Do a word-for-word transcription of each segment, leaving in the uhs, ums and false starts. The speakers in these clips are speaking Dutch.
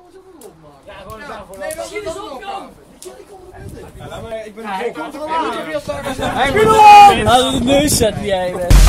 Ja, gewoon een dag voor Nee, dat. misschien is op, Jan. Ja, laat maar, ik ben Ja, geen ik kom er controleur. wel aan. Heel sterk als jij. Hey, Spulon! Laten we de neus zetten die jij bent.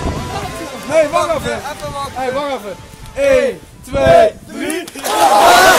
Hey, wacht even. Hey, wacht even. één, twee, drie.